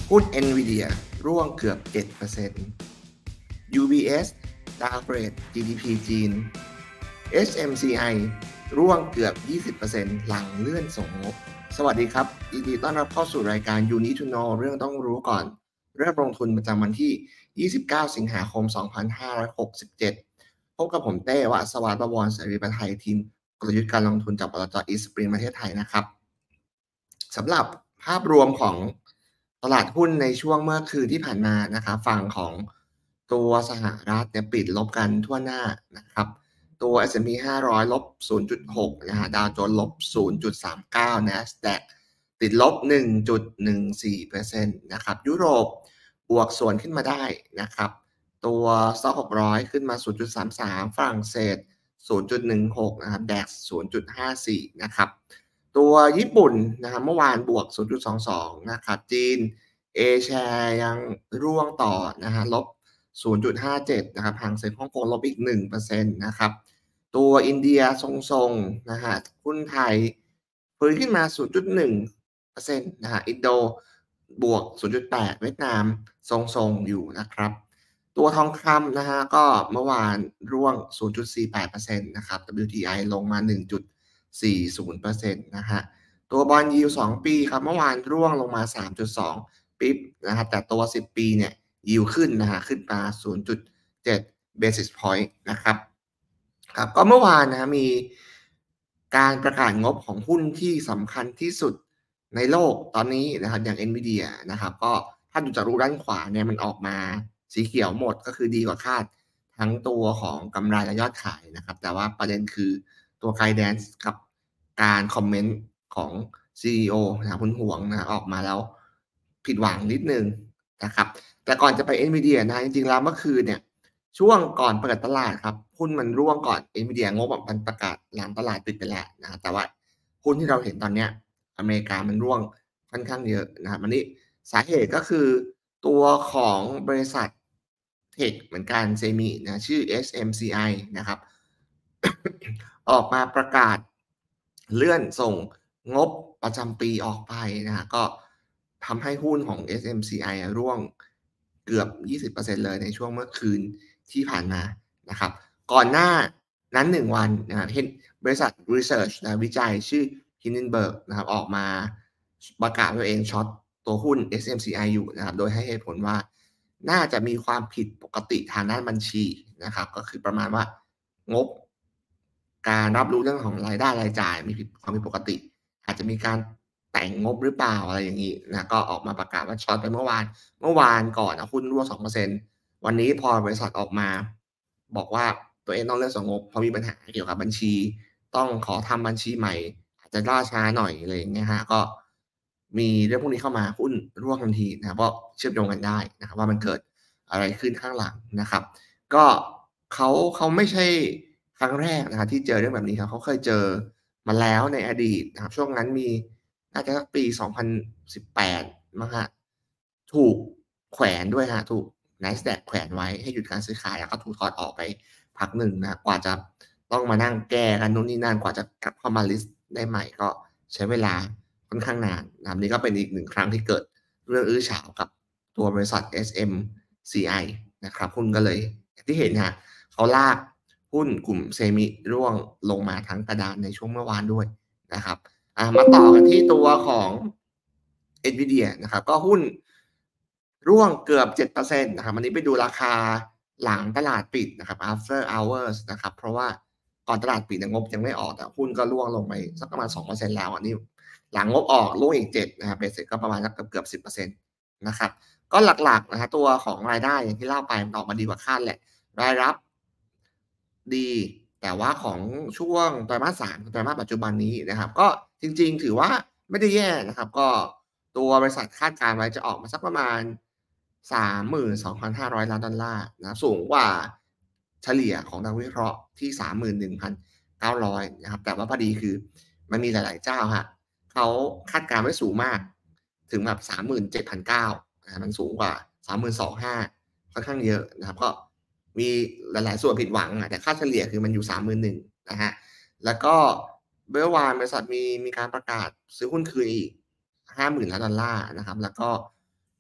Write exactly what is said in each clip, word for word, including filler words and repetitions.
หุ้น Nvidia ร่วงเกือบ เจ็ดเปอร์เซ็นต์ ยู บี เอส downgrade จี ดี พี จีน เอส เอ็ม ซี ไอ ร่วงเกือบ ยี่สิบเปอร์เซ็นต์ หลังเลื่อนส่งงบสวัสดีครับยินดีต้อนรับเข้าสู่รายการ You Need to Know เรื่องต้องรู้ก่อนเริ่มลงทุนประจำวันที่ ยี่สิบเก้า สิงหาคม สองพันห้าร้อยหกสิบเจ็ด พบกับผมเต้วสวัสดิ์ ประวร เสรีประไทยทีมกลยุทธ์การลงทุนจากบลจ. Eastspring ประเทศไทยนะครับสำหรับภาพรวมของตลาดหุ้นในช่วงเมื่อคืนที่ผ่านมานะครับฝั่งของตัวสหรัฐเนี่ยปิดลบกันทั่วหน้านะครับตัว เอส แอนด์ พี ห้าร้อย ลบ ศูนย์จุดหก นะฮะดาวโจนส์ลบ ศูนย์จุดสามเก้า NASDAQ ติดลบ หนึ่งจุดหนึ่งสี่เปอร์เซ็นต์ นะครับยุโรปบวกสวนขึ้นมาได้นะครับตัว Stoxx หกร้อยขึ้นมา ศูนย์จุดสามสาม ฝรั่งเศส ศูนย์จุดหนึ่งหก นะครับ ดัค ศูนย์จุดห้าสี่ นะครับตัวญี่ปุ่นนะครับเมื่อวานบวก ศูนย์จุดสองสอง นะครับจีน A share ยังร่วงต่อนะฮะลบ ศูนย์จุดห้าเจ็ด นะครับหางเส็งฮ่องกงลบอีก หนึ่งเปอร์เซ็นต์ นะครับตัวอินเดียทรงๆนะฮะหุ้นไทยฟื้นขึ้นมา ศูนย์จุดหนึ่งเปอร์เซ็นต์ นะฮะอินโดบวก ศูนย์จุดแปด เวียดนามทรงๆอยู่นะครับตัวทองคำนะฮะก็เมื่อวานร่วง ศูนย์จุดสี่แปดเปอร์เซ็นต์ นะครับ ดับเบิลยู ที ไอ ลงมา หนึ่งจุดสี่ศูนย์เปอร์เซ็นต์ นะฮะตัวบอนด์ยิลด์สองปีครับเมื่อวานร่วงลงมา สามจุดสอง ปิ๊บนะครับแต่ตัวสิบปีเนี่ยยิวขึ้นนะฮะขึ้นมา ศูนย์จุดเจ็ด basis point นะครับครับก็เมื่อวานนะมีการประกาศงบของหุ้นที่สำคัญที่สุดในโลกตอนนี้นะครับอย่าง Nvidia นะครับก็ถ้าดูจากรูปด้านขวาเนี่ยมันออกมาสีเขียวหมดก็คือดีกว่าคาดทั้งตัวของกำไรและยอดขายนะครับแต่ว่าประเด็นคือตัว guidance กับการคอมเมนต์ของ ซี อี โอ นะครับคุณหวงนะออกมาแล้วผิดหวังนิดนึงนะครับแต่ก่อนจะไป Nvidia นะจริงๆแล้วเมื่อคืนเนี่ยช่วงก่อนเปิดตลาดครับหุ้นมันร่วงก่อน Nvidia งบมันประกาศหลังตลาดปิดไปแล้วนะแต่ว่าหุ้นที่เราเห็นตอนเนี้ยอเมริกามันร่วงค่อนข้างเยอะนะครับอันนี้สาเหตุก็คือตัวของบริษัทเทคเหมือนกันเซมินะชื่อ เอส เอ็ม ซี ไอ นะครับ ออกมาประกาศเลื่อนส่งงบประจำปีออกไปนะฮะก็ทำให้หุ้นของ เอส เอ็ม ซี ไอ ร่วงเกือบ ยี่สิบเปอร์เซ็นต์ เลยในช่วงเมื่อคืนที่ผ่านมานะครับก่อนหน้านั้นหนึ่งวันนะครับเห็นบริษัท Research นะวิจัยชื่อ Hindenburg นะครับออกมาประกาศตัวเองช็อตตัวหุ้น เอส เอ็ม ซี ไอ อยู่นะครับโดยให้เหตุผลว่าน่าจะมีความผิดปกติทางด้านบัญชีนะครับก็คือประมาณว่างบการรับรู้เรื่องของรายได้รายจ่ายมีผิดความผิดปกติอาจจะมีการแต่งงบหรือเปล่าอะไรอย่างงี้นะก็ออกมาประกาศว่าช็อตไปเมื่อวานเมื่อวานก่อนหุ้นร่วง สองเปอร์เซ็นต์ วันนี้พอบริษัทออกมาบอกว่าตัวเองต้องเลื่อนส่งงบเพราะมีปัญหาเกี่ยวกับบัญชีต้องขอทำบัญชีใหม่อาจจะล่าช้าหน่อยอะไรอย่างเงี้ยครับก็มีเรื่องพวกนี้เข้ามาหุ้นร่วงทันทีนะครับก็เชื่อมโยงกันได้นะครับว่ามันเกิดอะไรขึ้นข้างหลังนะครับก็เขาเขาไม่ใช่ครั้งแรกนะครับที่เจอเรื่องแบบนี้ครับเขาเคยเจอมาแล้วในอดีตนะครับช่วงนั้นมีน่าจะสักปี สองพันสิบแปด มั้งครับถูกแขวนด้วยครับถูก NASDAQ แขวนไว้ให้หยุดการซื้อขายแล้วก็ถูกถอดออกไปพักหนึ่งนะครับกว่าจะต้องมานั่งแก้กันนู่นนี่นั่นกว่าจะกลับเข้ามาลิสต์ได้ใหม่ก็ใช้เวลาค่อนข้างนานนะครับนี่ก็เป็นอีกหนึ่งครั้งที่เกิดเรื่องอื้อฉาวกับตัวบริษัท เอส เอ็ม ซี ไอ นะครับหุ้นก็เลยอย่างที่เห็นครับเขาลากหุ้นกลุ่มเซมิร่วงลงมาทั้งกระดานในช่วงเมื่อวานด้วยนะครับอ่ามาต่อกันที่ตัวของ Nvidia นะครับก็หุ้นร่วงเกือบ เจ็ดเปอร์เซ็นต์ นะครับอันนี้ไปดูราคาหลังตลาดปิดนะครับ after hours นะครับเพราะว่าก่อนตลาดปิดงบยังไม่ออกแต่หุ้นก็ร่วงลงไปสักประมาณ สองเปอร์เซ็นต์ แล้วอันนี้หลังงบออกร่วงอีกเจ็ดนะครับเบ็ดเสร็จก็ประมาณสักเกือบๆ สิบเปอร์เซ็นต์ นะครับก็หลักๆนะครับตัวของรายได้อย่างที่เล่าไปมันออกมาดีกว่าคาดแหละรายรับดีแต่ว่าของช่วงไตรมาสสามไตรมาสปัจจุบันนี้นะครับก็จริงๆถือว่าไม่ได้แย่นะครับก็ตัวบริษัทคาดการณ์ไว้จะออกมาสักประมาณ สามหมื่นสองพันห้าร้อย ล้านดอลลาร์นะครับสูงกว่าเฉลี่ยของนักวิเคราะห์ที่ สามหมื่นหนึ่งพันเก้าร้อย นะครับแต่ว่าพอดีคือมันมีหลายๆเจ้าครับเขาคาดการณ์ไว้สูงมากถึงแบบ สามหมื่นเจ็ดพันเก้าร้อย นะมันสูงกว่า สามหมื่นสองพันห้าร้อย ค่อนข้างเยอะนะครับก็มีหลายๆส่วนผิดหวังแต่ค่าเฉลี่ยคือมันอยู่ สามหมื่นหนึ่งพัน นะฮะแล้วก็เมื่อวานบริษัทมีมีการประกาศซื้อหุ้นคืนอีก ห้าหมื่น ล้านดอลลาร์นะครับแล้วก็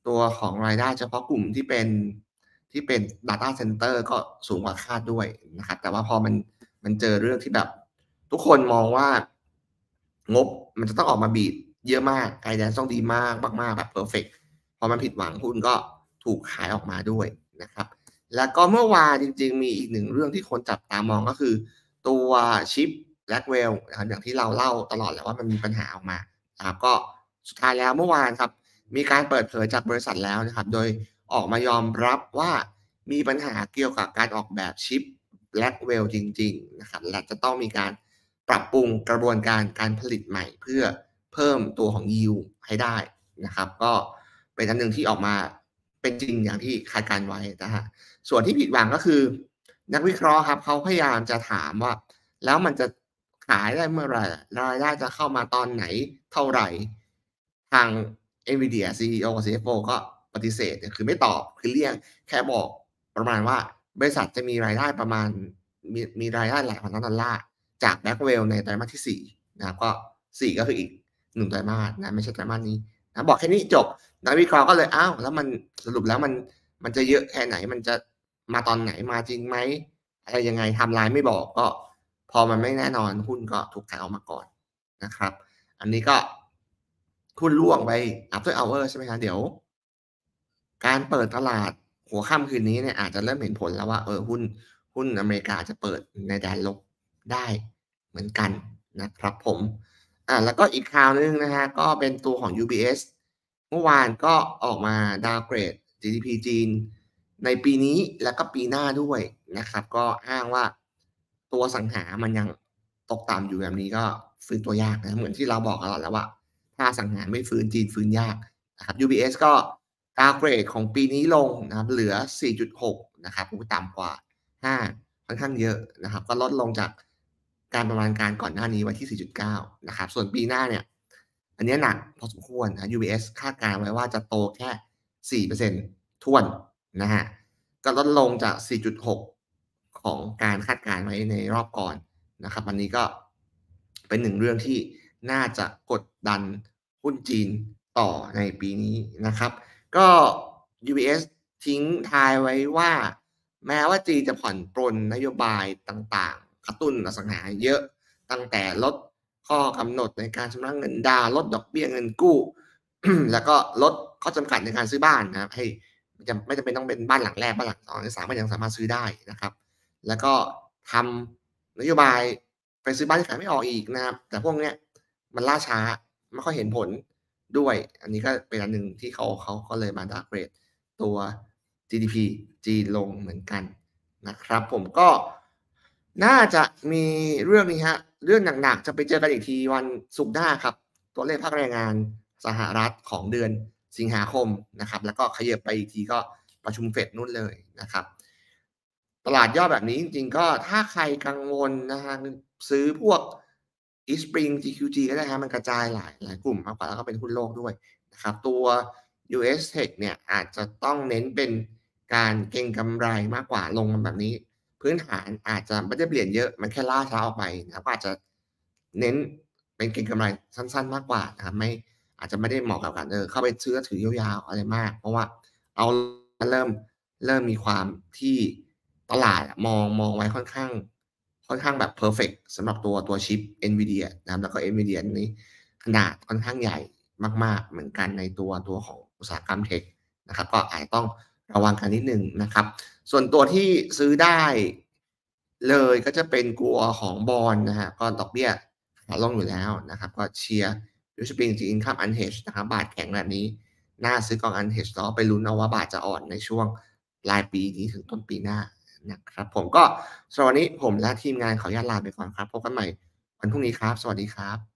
ตัวของรายได้เฉพาะกลุ่มที่เป็นที่เป็น Data Center ก็สูงกว่าคาดด้วยนะครับแต่ว่าพอมันมันเจอเรื่องที่แบบทุกคนมองว่างบมันจะต้องออกมาบีตเยอะมาก Guidance ต้องดีมากมากๆแบบเพอร์เฟกต์พอมันผิดหวังหุ้นก็ถูกขายออกมาด้วยนะครับแล้วก็เมื่อวานจริงๆมีอีกหนึ่งเรื่องที่คนจับตามองก็คือตัวชิป Blackwell นะครับอย่างที่เราเล่าตลอดแหละว่ามันมีปัญหาออกมานะครับก็สุดท้ายแล้วเมื่อวานครับ มีการเปิดเผยจากบริษัทแล้วนะครับ โดยออกมายอมรับว่ามีปัญหาเกี่ยวกับการออกแบบชิป Blackwell จริงๆนะครับและจะต้องมีการปรับปรุงกระบวนการการผลิตใหม่เพื่อเพิ่มตัวของ Yield ให้ได้นะครับก็เป็นอันหนึ่งที่ออกมาเป็นจริงอย่างที่คาดการไว้นะฮะส่วนที่ผิดหวังก็คือนักวิเคราะห์ครับเขาพยายามจะถามว่าแล้วมันจะขายได้เมื่อไหร่รายได้จะเข้ามาตอนไหนเท่าไหร่ทาง NVIDIA ซี อี โอ กับ ซี เอฟ โอ ก็ปฏิเสธคือไม่ตอบคือเลี่ยงแค่บอกประมาณว่าบริษัทจะมีรายได้ประมาณมีมีรายได้หลายพันล้านดอลลาร์จาก Blackwell ในไตรมาสที่สี่นะครับก็สี่ก็คืออีกหนึ่งไตรมาสนะไม่ใช่ไตรมาสนี้นะบอกแค่นี้จบนักวิเคราะห์ก็เลยอ้าวแล้วมันสรุปแล้วมันมันจะเยอะแค่ไหนมันจะมาตอนไหนมาจริงไหมอะไรยังไงไทม์ไลน์ไม่บอกก็พอมันไม่แน่นอนหุ้นก็ถูกขายออกมาก่อนนะครับอันนี้ก็หุ้นร่วงไป after hour ใช่ไหมครับเดี๋ยวการเปิดตลาดหัวค่ำคืนนี้เนี่ยอาจจะเริ่มเห็นผลแล้วว่าเออหุ้นหุ้นอเมริกาจะเปิดในแดนลบได้เหมือนกันนะครับผมอ่าแล้วก็อีกข่าวหนึ่งนะฮะก็เป็นตัวของ ยู บี เอส เมื่อวานก็ออกมาดาวน์เกรด จี ดี พี จีนในปีนี้แล้วก็ปีหน้าด้วยนะครับก็อ้างว่าตัวอสังหามันยังตกต่ำอยู่แบบนี้ก็ฟื้นตัวยากนะเหมือนที่เราบอกตลอดแล้วว่าถ้าอสังหาไม่ฟื้นจีนฟื้นยากนะครับ ยู บี เอส ก็ดาวน์เกรดของปีนี้ลงนะครับเหลือ สี่จุดหก นะครับต่ำกว่าห้าค่อนข้างเยอะนะครับก็ลดลงจากการประมาณการก่อนหน้านี้ไว้ที่ สี่จุดเก้า นะครับส่วนปีหน้าเนี่ยอันนี้หนักพอสมควรนะ ยู บี เอส คาดการณ์ไว้ว่าจะโตแค่ สี่เปอร์เซ็นต์ ถ้วนนะฮะก็ลดลงจาก สี่จุดหก ของการคาดการณ์ไว้ในรอบก่อนนะครับอันนี้ก็เป็นหนึ่งเรื่องที่น่าจะกดดันหุ้นจีนต่อในปีนี้นะครับก็ ยู บี เอส ทิ้งท้ายไว้ว่าแม้ว่าจีนจะผ่อนปรนนโยบายต่างๆกระตุ้นอสังหาเยอะตั้งแต่ลดข้อกำหนดในการชำระเงินดาวน์ลดดอกเบี้ยเงินกู้ แล้วก็ลดข้อจำกัดในการซื้อบ้านนะครับให้จะไม่จำเป็นต้องเป็นบ้านหลังแรกบ้านหลังสองหรือสามก็ยังสามารถซื้อได้นะครับแล้วก็ทำนโยบายไปซื้อบ้านที่ขายไม่ออกอีกนะครับแต่พวกเนี้ยมันล่าช้าไม่ค่อยเห็นผลด้วยอันนี้ก็เป็นอันหนึ่งที่เขาเขาก็เลยมาดาวน์เกรดตัว จี ดี พี จีนลงเหมือนกันนะครับผมก็น่าจะมีเรื่องนี้ฮะเรื่องหนักๆจะไปเจอกันอีกทีวันศุกร์หน้าครับตัวเลขภาคแรงงานสหรัฐของเดือนสิงหาคมนะครับแล้วก็ขยับไปอีกทีก็ประชุมเฟดนู่นเลยนะครับตลาดย่อแบบนี้จริงๆก็ถ้าใครกังวลนะฮะซื้อพวก East Spring จี คิว จี ก็ได้ครับมันกระจายหลายหลายกลุ่มมากกว่าแล้วก็เป็นหุ้นโลกด้วยนะครับตัว ยู เอส Tech เนี่ยอาจจะต้องเน้นเป็นการเก็งกำไรมากกว่าลงมาแบบนี้พื้นฐานอาจจะไม่ได้เปลี่ยนเยอะมันแค่ล่าช้าออกไปนะครับก็อาจจะเน้นเป็นเก็งกำไรสั้นๆมากกว่านะครับไม่อาจจะไม่ได้เหมาะกับการเออเข้าไปซื้อแล้วถือยาวๆอะไรมากเพราะว่าเอาเริ่มเริ่มมีความที่ตลาดอะมองมองไว้ค่อนข้างค่อนข้างแบบเพอร์เฟกต์สำหรับตัวตัวชิป NVIDIA นะครับแล้วก็ NVIDIA นี้ขนาดค่อนข้างใหญ่มากๆเหมือนกันในตัวตัวของอุตสาหกรรมเทคนะครับก็อาจจะต้องระวังกันนิดหนึ่งนะครับส่วนตัวที่ซื้อได้เลยก็จะเป็นกลัวของบอนด์นะครับก็ดอกเบี้ยขาลงอยู่แล้วนะครับก็เชียร์ Due Spring Income Unhedged นะครับบาทแข็งแบบนี้น่าซื้อกอง Unhedged แล้วไปลุ้นเอาว่าบาทจะอ่อนในช่วงปลายปีนี้ถึงต้นปีหน้านะครับผมก็สำหรับวันนี้ผมและทีมงานขออนุญาตลาไปก่อนครับพบกันใหม่วันพรุ่งนี้ครับสวัสดีครับ